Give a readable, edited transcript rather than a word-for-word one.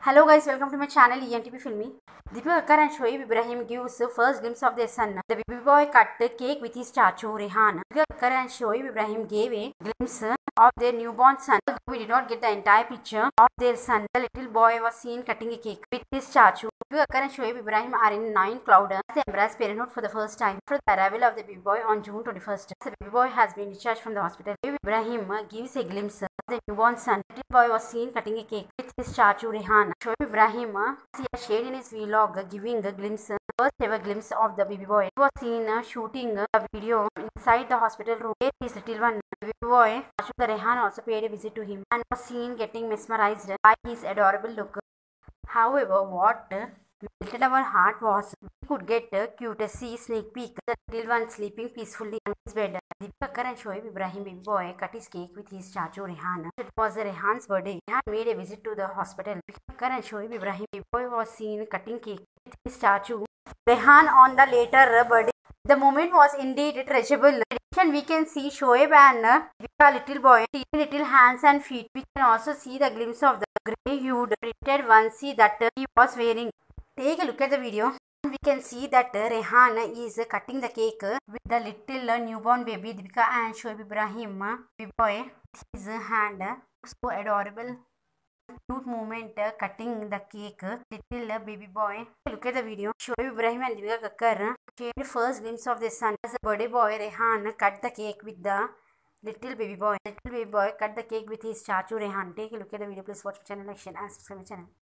Hello guys, welcome to my channel ENTP Filmy. Dipika, Kakkar and Shoaib Ibrahim gives first glimpse of their son. The baby boy cut the cake with his Chachu Rehan. Dipika, Kakkar and Shoaib Ibrahim gave a glimpse of their newborn son. Although we did not get the entire picture of their son, the little boy was seen cutting a cake with his Chachu. Dipika, Kakkar and Shoaib Ibrahim are in 9th cloud as they embrace parenthood for the first time after the arrival of the baby boy on June 21st. The baby boy has been discharged from the hospital. Shoaib Ibrahim gives a glimpse of the newborn son. The little boy was seen cutting a cake with his Chachu Rehan. Shoaib Ibrahim he has shared in his vlog giving a glimpse, first ever glimpse of the baby boy. He was seen shooting a video inside the hospital room where his little one, the baby boy, Chachu the Rehan, also paid a visit to him and was seen getting mesmerized by his adorable look. However, what melted our heart was we could get a cute sneak peek of the little one sleeping peacefully on his bed. Dipika, Kakkar and Shoaib Ibrahim baby boy cut his cake with his Chachu Rehan. It was Rehan's birthday. Rehan made a visit to the hospital. Dipika, Kakkar and Shoaib Ibrahim baby boy was seen cutting cake with his Chachu Rehan on the later birthday. The moment was indeed treasurable. In addition, we can see Shoaib and Dipika little boy little hands and feet. We can also see the glimpse of the grey-hued printed onesie that he was wearing. Take a look at the video. We can see that Rehan is cutting the cake with the little newborn baby Dipika and Shoaib Ibrahim baby boy with his hand. So adorable, cute moment cutting the cake. Little baby boy. Look at the video. Shoaib Ibrahim and Dipika Kakkar shared first glimpse of their son as a birthday boy. Rehan cut the cake with the little baby boy. Little baby boy cut the cake with his Chachu Rehan. Take a look at the video. Please watch my channel, like, share and subscribe my channel.